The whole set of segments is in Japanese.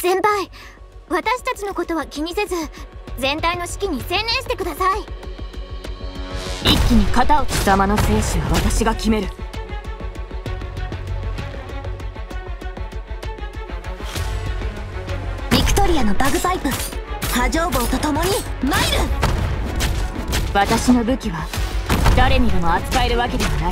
先輩、私たちのことは気にせず全体の指揮に専念してください。 一気に型を貴様の生死は私が決める。 ビクトリアのバグパイプ波状棒とともにマイル。 私の武器は誰にでも扱えるわけではない。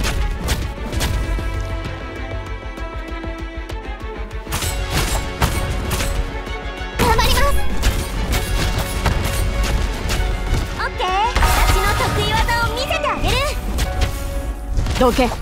頑張ります。オッケー、私の得意技を見せてあげる。 どけ。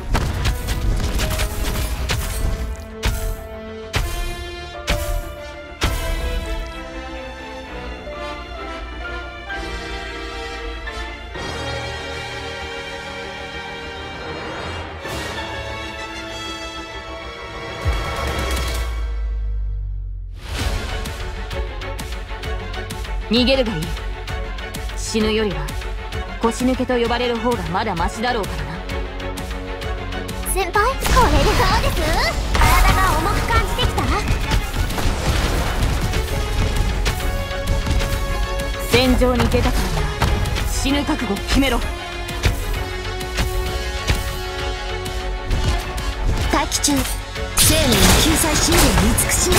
逃げるがいい。死ぬよりは腰抜けと呼ばれる方がまだマシだろうからな。 先輩、これでどうです？体が重く感じてきた？ 戦場に出たからなら死ぬ覚悟を決めろ。 待機中、生命の救済信念に慈しみ。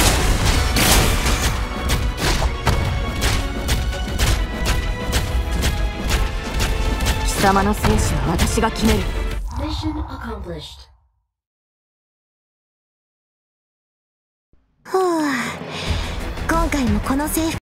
貴様の生死は私が決める。 ふぅ、今回もこの制服